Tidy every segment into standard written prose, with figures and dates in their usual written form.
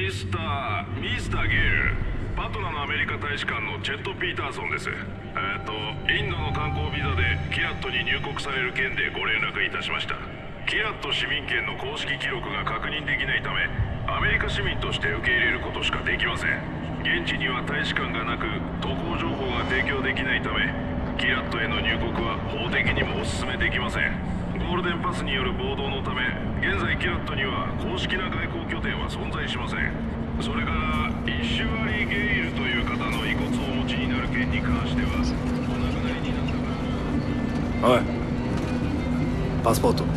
ミスター・ゲイル、パトナのアメリカ大使館のチェット・ピーターソンです。インドの観光ビザでキラットに入国される件でご連絡いたしました。キラット市民権の公式記録が確認できないため、アメリカ市民として受け入れることしかできません。現地には大使館がなく、渡航情報が提供できないため、キラットへの入国は法的にもお勧めできません。ゴールデンパスによる暴動のため、現在キラットには公式な外交拠点は存在しません。それからイシュアリー・ゲイルという方の遺骨をお持ちになる件に関しては、お亡くなりになったから。おい、パスポート。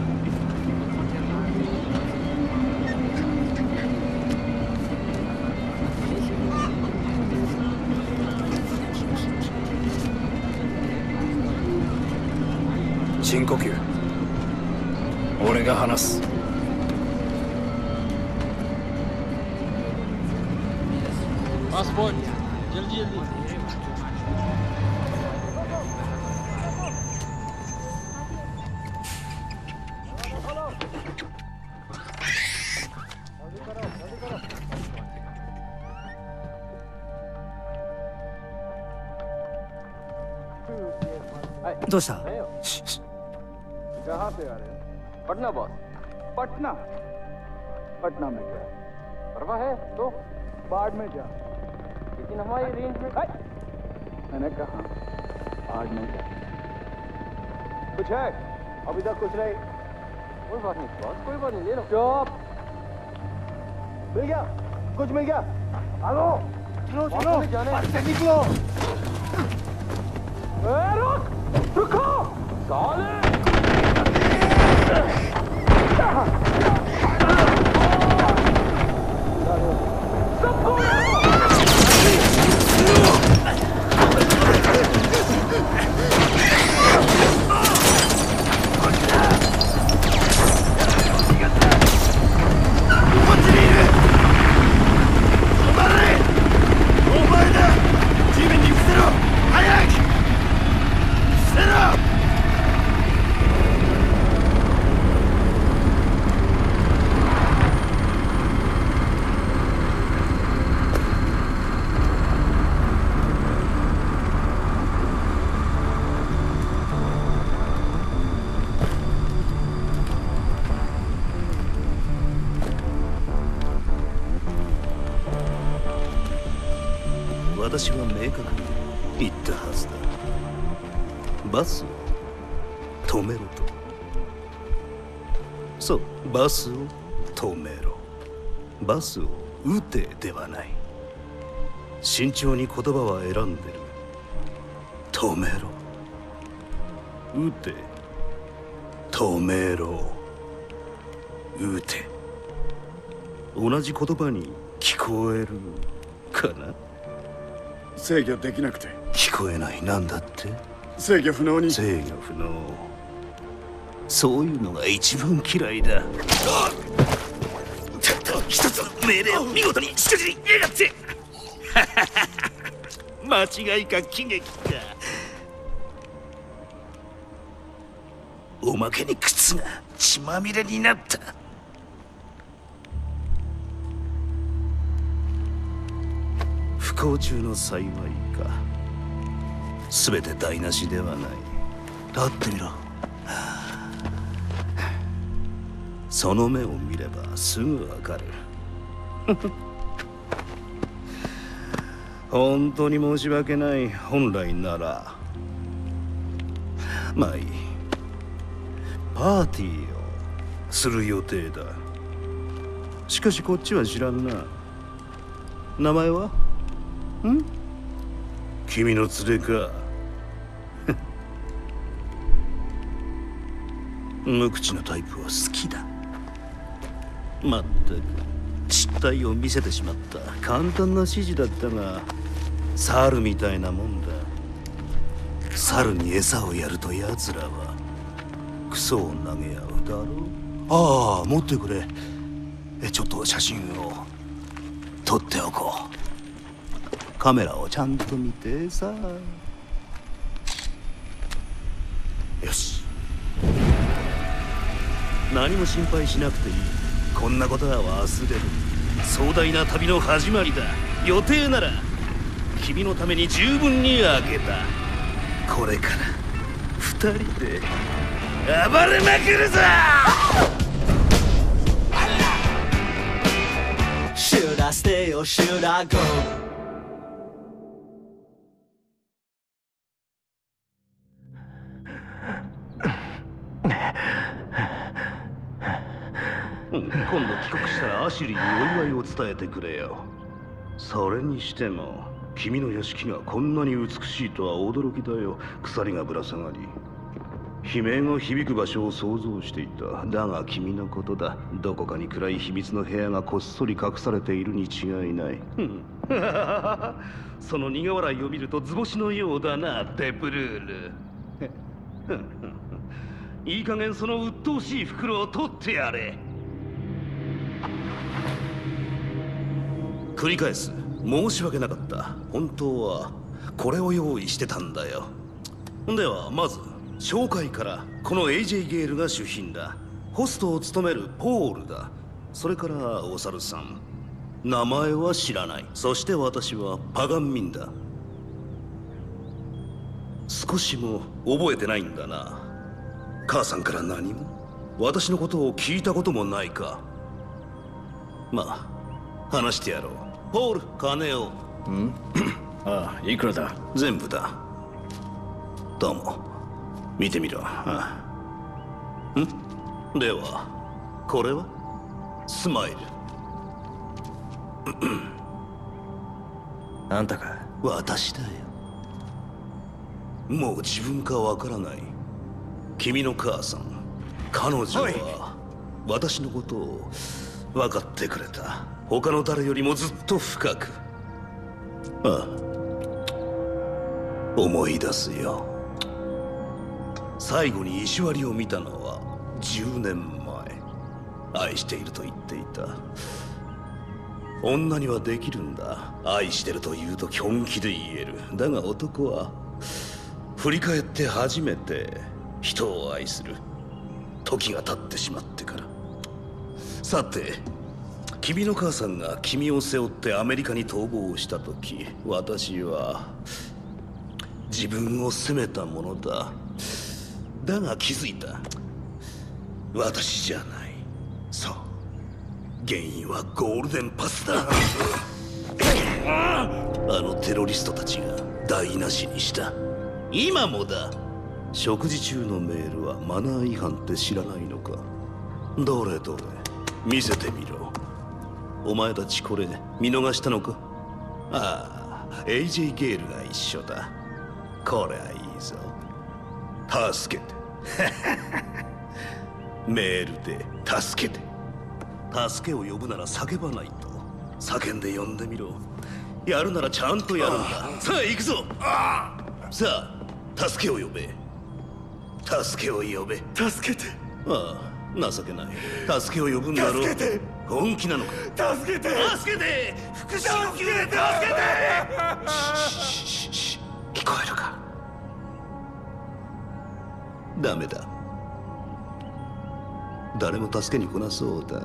深呼吸。俺が話す。 पासपोर्ट जल्दी जल्दी どうした？ कहाँ पे आ रहे हो? पटना बॉस। पटना? पटना में क्या है? परवाह है तो बाढ़ में जा। लेकिन हमारी रेंज में मैंने कहा बाढ़ में जा। कुछ है? अभी तक कुछ नहीं। कोई बात नहीं बॉस, कोई बात नहीं, ले लो। चुप। मिल गया? कुछ मिल गया? हेलो? चलो चलो, से निकलो। रुक! रुको! साले! 私は明確に言ったはずだ。バスを止めろと。そう、バスを止めろ。バスを撃てではない。慎重に言葉は選んでる。止めろ。撃て。止めろ。撃て。同じ言葉に聞こえるかな？ 制御できなくて。 聞こえない。なんだって？ 制御不能に。 制御不能。そういうのが一番嫌いだ。たった一つの命令を見事にしくじりやがって。間違いか喜劇か。おまけに靴が血まみれになった。不幸中の幸いか。全て台無しではない。立ってみろ。その目を見ればすぐわかる。本当に申し訳ない。本来ならまあいい。パーティーをする予定だ。しかしこっちは知らんな。名前は？ん？君の連れか。無口なタイプは好きだ。まったく実態を見せてしまった。簡単な指示だったが、猿みたいなもんだ。猿に餌をやると奴らはクソを投げ合うだろう。ああ、持ってくれ。ちょっと写真を撮っておこう。カメラをちゃんと見てさ。よし。何も心配しなくていい。こんなことは忘れる。 壮大な旅の始まりだ。予定なら君のために十分にあげた。これから二人で暴れまくるぞ。 Should I stay or should I go? 今度帰国したらアシュリーにお祝いを伝えてくれよ。それにしても君の屋敷がこんなに美しいとは驚きだよ。鎖がぶら下がり悲鳴が響く場所を想像していた。だが君のことだ。どこかに暗い秘密の部屋がこっそり隠されているに違いない。その苦笑いを見ると図星のようだな、デプルール。いい加減その鬱陶しい袋を取ってやれ。繰り返す。申し訳なかった。本当はこれを用意してたんだよ。ではまず紹介から。この AJ ゲールが主賓だ。ホストを務めるポールだ。それからお猿さん、名前は知らない。そして私はパガンミンだ。少しも覚えてないんだな。母さんから何も私のことを聞いたこともないか。まあ話してやろう。ポール、金を。 ああ、いくらだ？ 全部だ。どうも。見てみろ。ではこれはスマイル。 あんたか？ 私だよ。もう自分かわからない。君の母さん、彼女は私のことを分かってくれた。他の誰よりもずっと深く。ああ、思い出すよ。最後に石割りを見たのは10年前。愛していると言っていた。女にはできるんだ。愛してると言うと本気で言える。だが男は振り返って初めて人を愛する。時が経ってしまってから。さて、君の母さんが君を背負ってアメリカに逃亡した時、私は自分を責めたものだ。だが気づいた。私じゃない。そう、原因はゴールデンパスだ。あのテロリストたちが台無しにした。今もだ。食事中のメールはマナー違反って知らないのか？どれどれ見せてみろ。お前たちこれ見逃したのか？ああ、AJ ゲールが一緒だ。これはいいぞ。助けて。メールで助けて。助けを呼ぶなら叫ばないと。叫んで呼んでみろ。やるならちゃんとやるんだ。さあ行くぞ。さあ助けを呼べ。助けを呼べ。 助けて。 ああ、情けない。助けを呼ぶんだろう。 助けて。 本気なのか？ 助けて。 助けて。復讐を決めて助けて。聞こえるか？ダメだ。誰も助けに来なそうだ。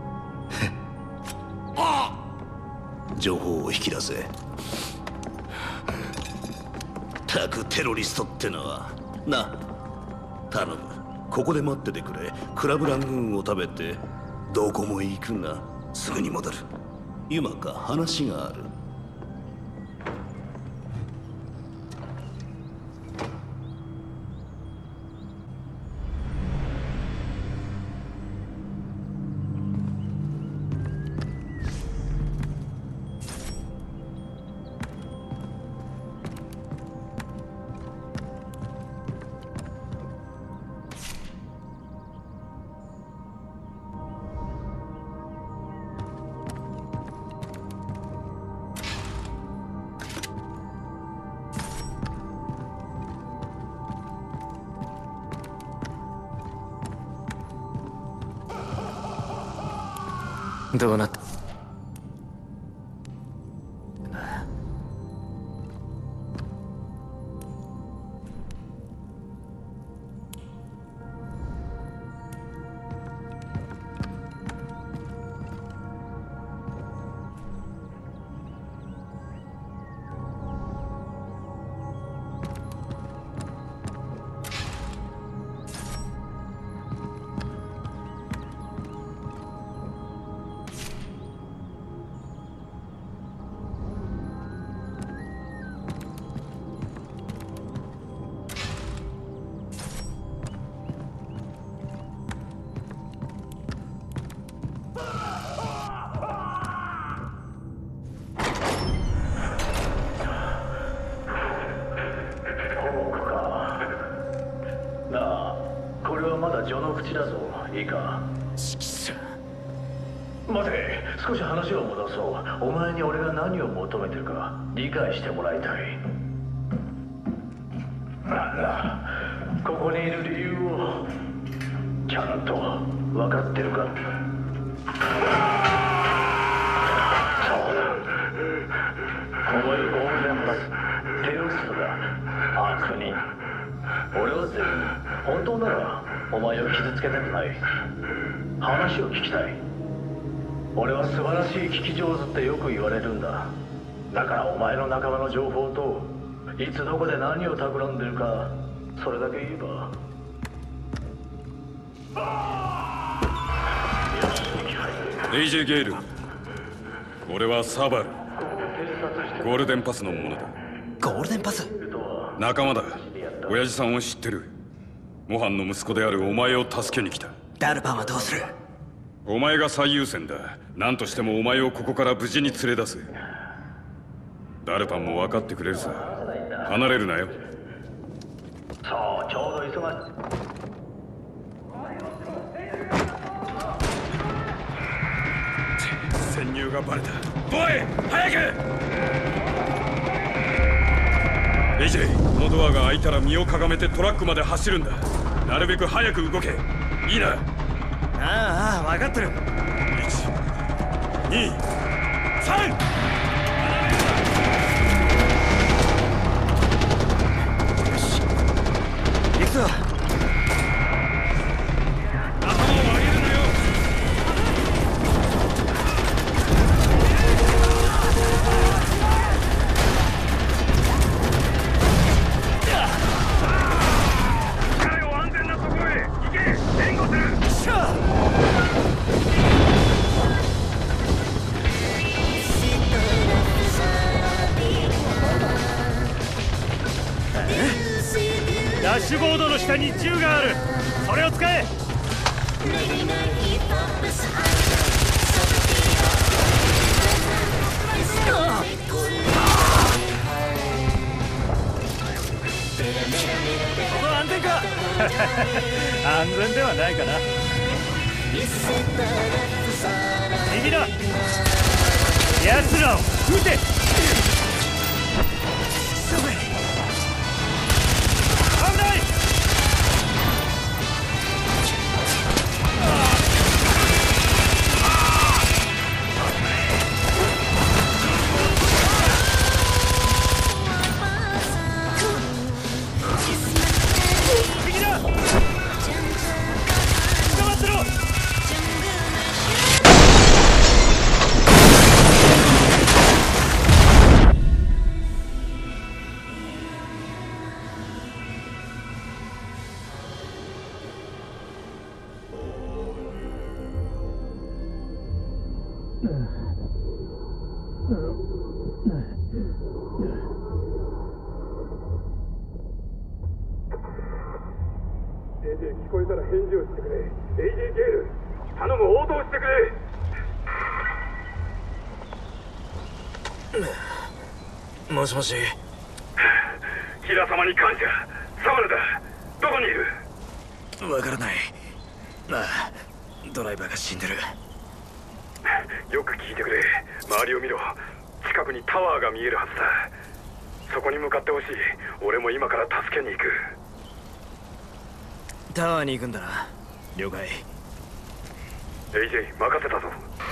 情報を引き出せ。たくテロリストってのはな。頼む、ここで待っててくれ。クラブラングーンを食べてどこも行くな。すぐに戻る。今か話がある。 どうなった序の口だぞ。いいか。 指揮者。 待て、少し話を戻そう。お前に俺が何を求めてるか理解してもらいたい。なんだ、ここにいる理由をちゃんと分かってるか。そうだ、このゴールデンパス、テロリストだ。悪人。俺は全員本当ならお前を傷つけたくない。話を聞きたい。俺は素晴らしい聞き上手ってよく言われるんだ。だからお前の仲間の情報といつどこで何を企んでるか、それだけ言えば。 AJ ゲール、俺はサバル。ゴールデンパスのものだ。 ゴールデンパス？ 仲間だ。親父さんを知ってる。モハンの息子であるお前を助けに来た。 ダルパンはどうする？ お前が最優先だ。何としてもお前をここから無事に連れ出す。ダルパンも分かってくれるさ。離れるなよ。 そう、ちょうど忙しい。 潜入がバレた。ボーイ、早く！AJ、このドアが開いたら身をかがめてトラックまで走るんだ。なるべく早く動け。いいな。 ああ、分かってる。 1、2、3。 行くぞ。 頭を上げるなよ。彼を安全なところへ行け。援護する。 ダッシュボードの下に銃がある。それを使え。ここ安全か？安全ではないかな。右だ。奴らを撃て。危ない。右だ。捕まってろ。 聞こえたら返事をしてくれ。AJ ゲール、頼む、応答してくれ。 もしもし。 平様に感謝。サバルだ。どこにいる？ わからない。ああ、ドライバーが死んでる。 よく聞いてくれ。周りを見ろ。近くにタワーが見えるはずだ。そこに向かってほしい。俺も今から助けに行く。 タワーに行くんだな。了解。 AJ 任せたぞ。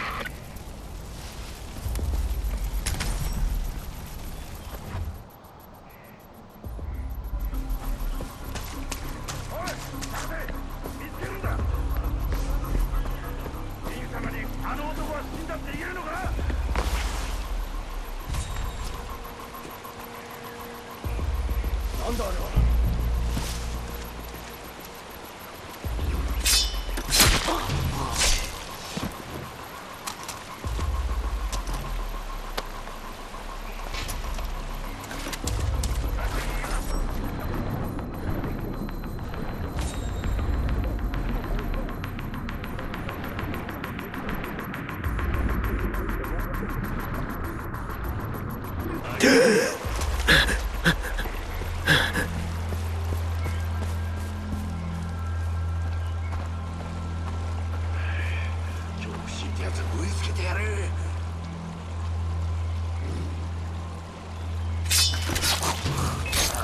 なんだあれは。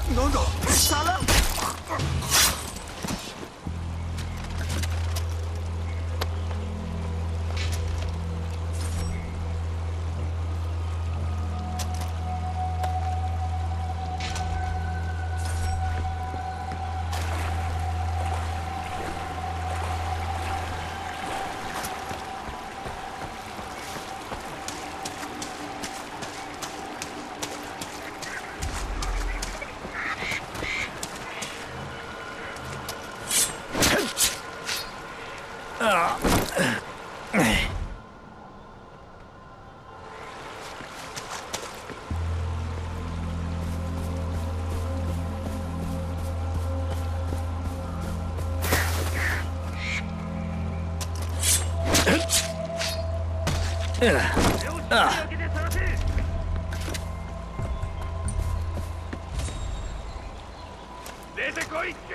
なんだサラ出てこいって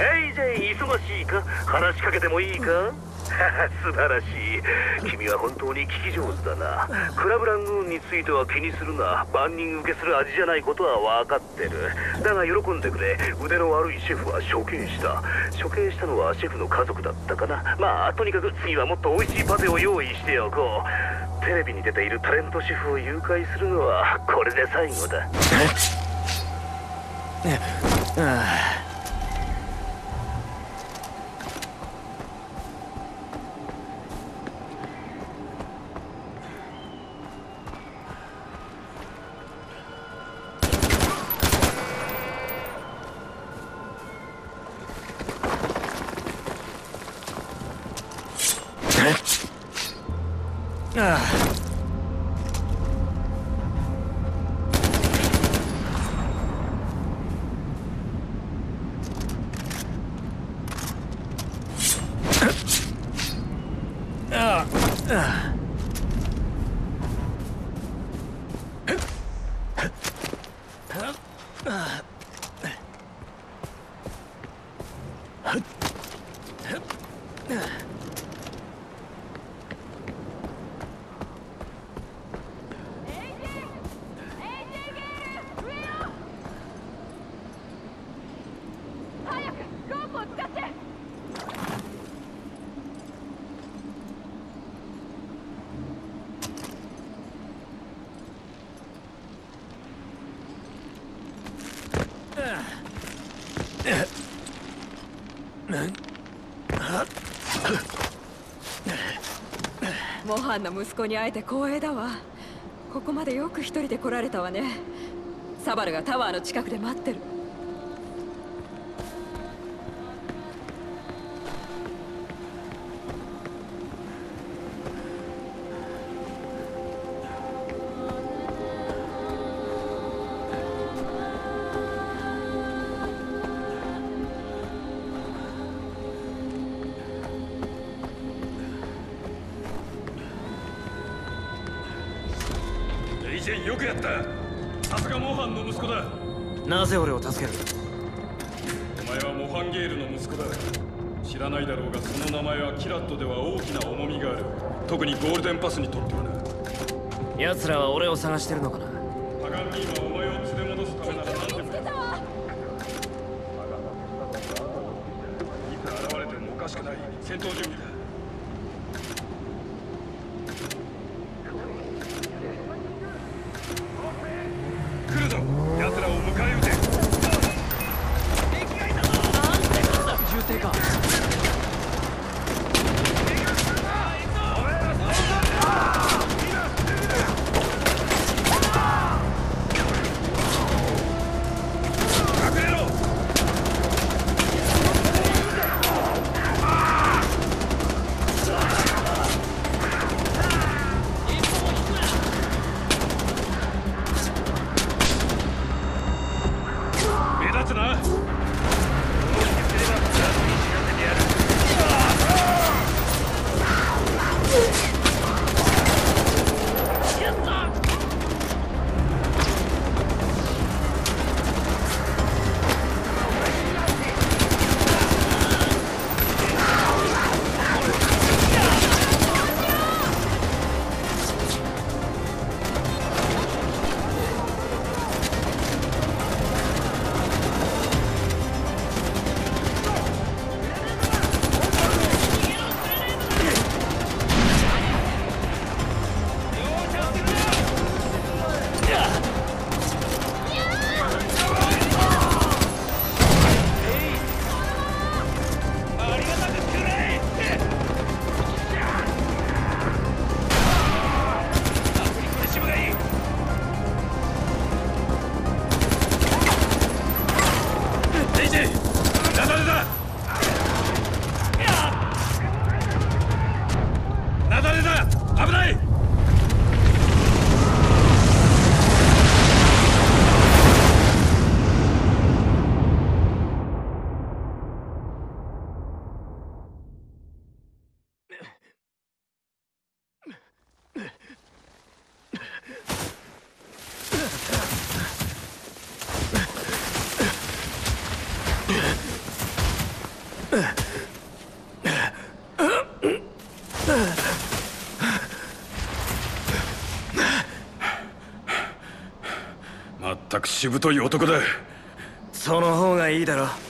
AJ 忙しいか？話しかけてもいいか？素晴らしい。君は本当に聞き上手だな。クラブラングーンについては気にするな。万人受けする味じゃないことは分かってる。だが喜んでくれ。腕の悪いシェフは処刑した。処刑したのはシェフの家族だったかな。まあとにかく次はもっと美味しいパテを用意しておこう。テレビに出ているタレントシェフを誘拐するのはこれで最後だ。 モハンの息子に会えて光栄だわ。ここまでよく一人で来られたわね。サバルがタワーの近くで待ってる。 よくやった。さすがモハンの息子だ。 なぜ俺を助ける？ お前はモハンゲールの息子だ。知らないだろうが、その名前はキラットでは大きな重みがある。特にゴールデンパスにとってはな。 奴らは俺を探してるのかな？ パガンニーはお前を連れ戻すためなら何でも。いつ現れてもおかしくない。戦闘準備だ。来るぞ。奴らを迎え撃て。 銃声か。 隠れろ。 まったくしぶとい男だ。 その方がいいだろ。